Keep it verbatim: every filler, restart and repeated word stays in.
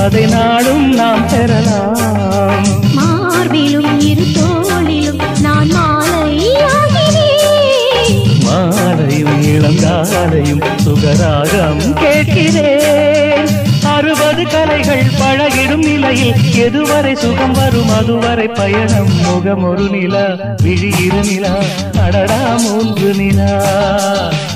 அதை நாடும் நாம் பெறலாம். மார்பிலும் இரு தோளிலும் நான் மாலையாகிறேன். மாலையும் இளங்காலையும் சுகராகம் கேட்கிறேன். அறுபது கலைகள் பழகிடும் நிலையில் எதுவரை சுகம் வரும் அதுவரை பயணம். முகம் ஒரு நிலா, விழி இரு நிலா, அடடா மூன்று நிலா.